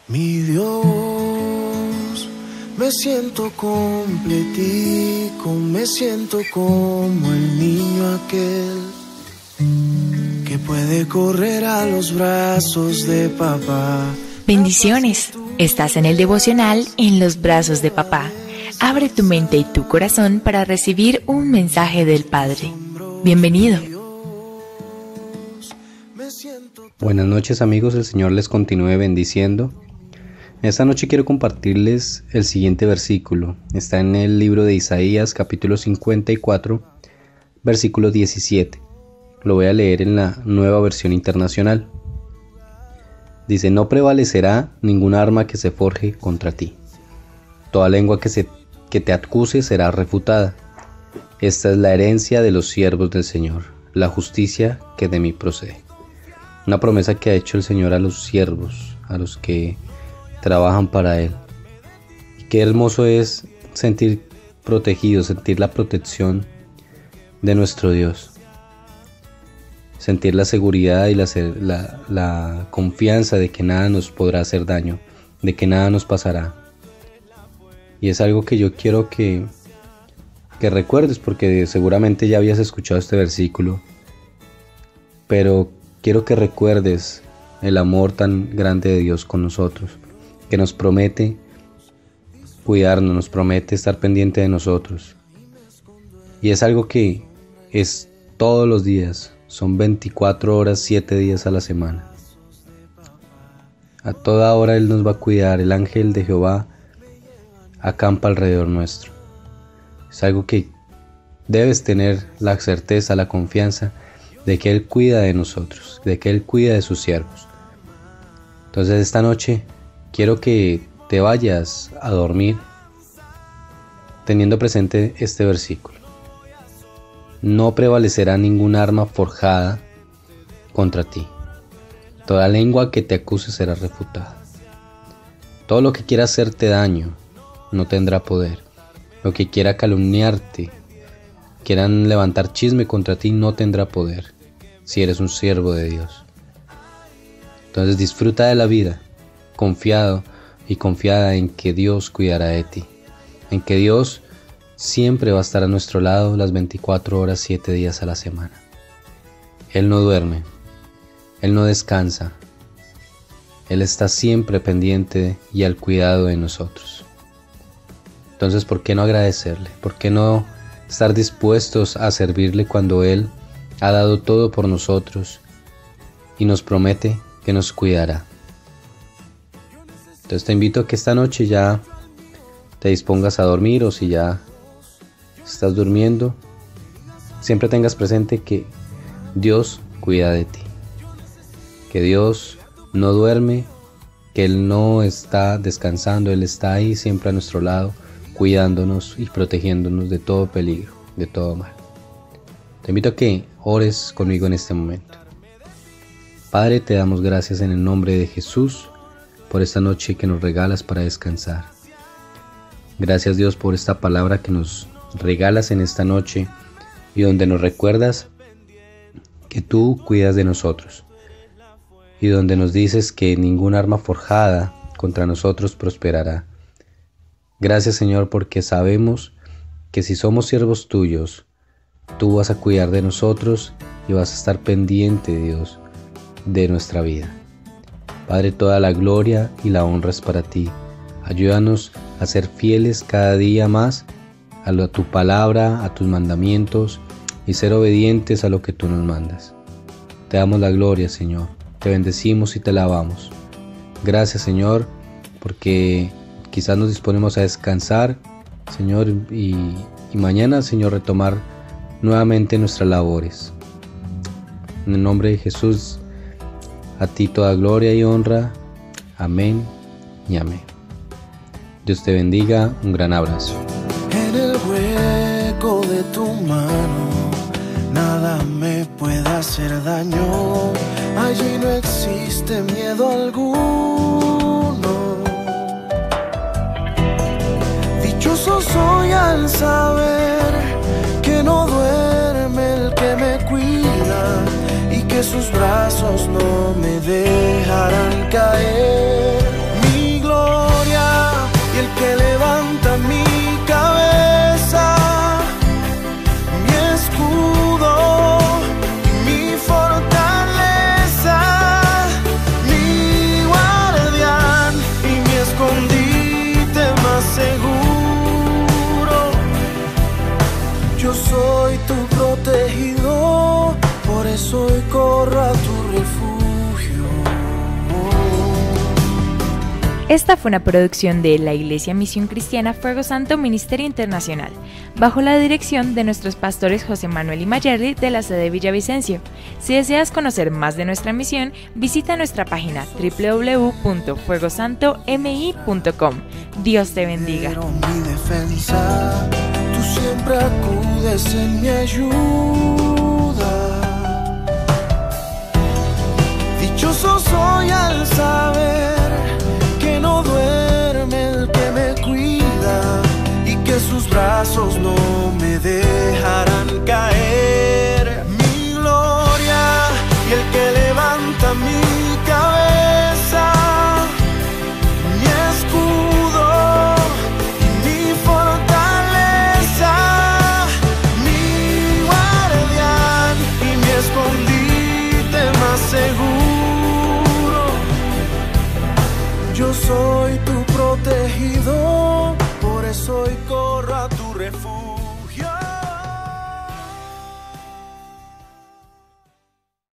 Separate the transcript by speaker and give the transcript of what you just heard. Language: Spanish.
Speaker 1: Mi Dios, me siento completico, me siento como el niño aquel que puede correr a los brazos de papá.
Speaker 2: Bendiciones, estás en el devocional En los brazos de papá. Abre tu mente y tu corazón para recibir un mensaje del Padre. Bienvenido.
Speaker 3: Buenas noches amigos, el Señor les continúe bendiciendo. Esta noche quiero compartirles el siguiente versículo. Está en el libro de Isaías, capítulo 54, versículo 17. Lo voy a leer en la Nueva Versión Internacional. Dice: no prevalecerá ningún arma que se forje contra ti. Toda lengua que te acuse será refutada. Esta es la herencia de los siervos del Señor, la justicia que de mí procede. Una promesa que ha hecho el Señor a los siervos, a los que trabajan para Él. Qué hermoso es sentir protegidos, sentir la protección de nuestro Dios. Sentir la seguridad y la confianza de que nada nos podrá hacer daño, de que nada nos pasará. Y es algo que yo quiero que recuerdes, porque seguramente ya habías escuchado este versículo, pero quiero que recuerdes el amor tan grande de Dios con nosotros, que nos promete cuidarnos, nos promete estar pendiente de nosotros. Y es algo que es todos los días, son 24 horas, 7 días a la semana. A toda hora Él nos va a cuidar, el ángel de Jehová acampa alrededor nuestro. Es algo que debes tener la certeza, la confianza de que Él cuida de nosotros, de que Él cuida de sus siervos. Entonces esta noche quiero que te vayas a dormir teniendo presente este versículo. No prevalecerá ningún arma forjada contra ti. Toda lengua que te acuse será refutada. Todo lo que quiera hacerte daño no tendrá poder. Lo que quiera calumniarte, quieran levantar chisme contra ti, no tendrá poder, si eres un siervo de Dios. Entonces disfruta de la vida, confiado y confiada en que Dios cuidará de ti, en que Dios siempre va a estar a nuestro lado las 24 horas, 7 días a la semana. Él no duerme, Él no descansa, Él está siempre pendiente y al cuidado de nosotros. Entonces, ¿por qué no agradecerle? ¿Por qué no estar dispuestos a servirle cuando Él ha dado todo por nosotros y nos promete que nos cuidará? Entonces te invito a que esta noche ya te dispongas a dormir, o si ya estás durmiendo, siempre tengas presente que Dios cuida de ti, que Dios no duerme, que Él no está descansando, Él está ahí siempre a nuestro lado, cuidándonos y protegiéndonos de todo peligro, de todo mal. Te invito a que ores conmigo en este momento. Padre, te damos gracias en el nombre de Jesús por esta noche que nos regalas para descansar. Gracias, Dios, por esta palabra que nos regalas en esta noche y donde nos recuerdas que tú cuidas de nosotros y donde nos dices que ningún arma forjada contra nosotros prosperará. Gracias, Señor, porque sabemos que si somos siervos tuyos, tú vas a cuidar de nosotros y vas a estar pendiente, Dios, de nuestra vida. Padre, toda la gloria y la honra es para ti. Ayúdanos a ser fieles cada día más a tu palabra, a tus mandamientos, y ser obedientes a lo que tú nos mandas. Te damos la gloria, Señor. Te bendecimos y te alabamos. Gracias, Señor, porque quizás nos disponemos a descansar, Señor, y mañana, Señor, retomar nuevamente nuestras labores. En el nombre de Jesús, a ti toda gloria y honra. Amén y amén. Dios te bendiga. Un gran abrazo.
Speaker 1: En el hueco de tu mano nada me puede hacer daño. Allí no existe miedo alguno. Dichoso soy al saber que no duerme el que me cuida y que sus brazos no me dejarán caer. Mi
Speaker 2: Esta fue una producción de la Iglesia Misión Cristiana Fuego Santo Ministerio Internacional, bajo la dirección de nuestros pastores José Manuel y Mayerly de la sede Villavicencio. Si deseas conocer más de nuestra misión, visita nuestra página www.fuegosantomi.com. Dios te bendiga.
Speaker 1: Pero mi defensa, tú siempre acudes en mi ayuda. Dichoso soy al saber que no duerme el que me cuida y que sus brazos no me dejarán caer. Mi gloria y el que levanta mi cabeza, mi escudo y mi fortaleza, mi guardián y mi escondite más seguro. Yo soy tu protegido, por eso hoy corro a tu refugio.